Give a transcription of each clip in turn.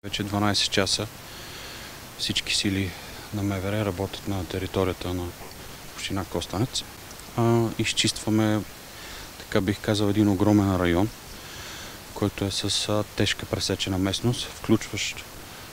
Вече 12 часа всички сили на МВР работят на територията на община Костенец. Изчистваме, така бих казал, един огромен район, който е с тежка пресечена местност, включващ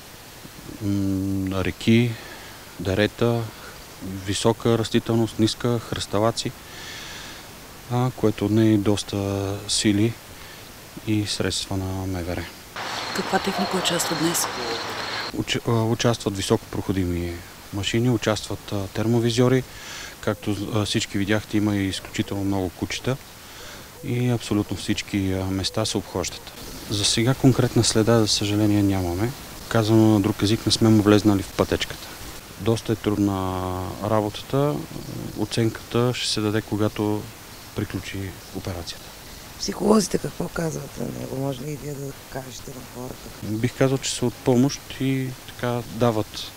реки, дерета, висока растителност, ниска, хръсталаци, което отне доста сили и средства на МВР. Каква техника участва днес? Участват високопроходими машини, участват термовизиори. Както всички видяхте, има и изключително много кучета и абсолютно всички места се обхождат. За сега конкретна следа, за съжаление, нямаме. Казано на друг език, не сме му влезнали в пътечката. Доста е трудна работата. Оценката ще се даде, когато приключи операцията. Психолозите какво казват за него? Може ли и вие да кажете на хората? Бих казал, че са от помощ и така дават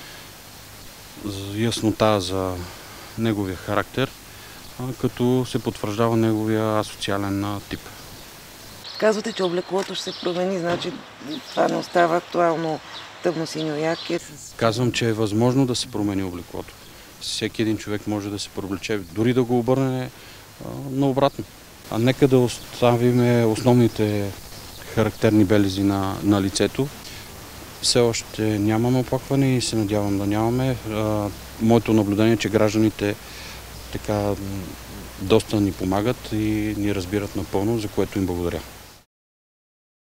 яснота за неговия характер, като се потвърждава неговия асоциален тип. Казвате, че облеклото ще се промени, значи това не остава актуално тъмно-синьо яке. Казвам, че е възможно да се промени облеклото. Всеки един човек може да се преоблече, дори да го обърне наобратно. Нека да оставим основните характерни белези на лицето. Все още нямаме оплакване и се надявам да нямаме. Моето наблюдение е, че гражданите така доста ни помагат и ни разбират напълно, за което им благодаря.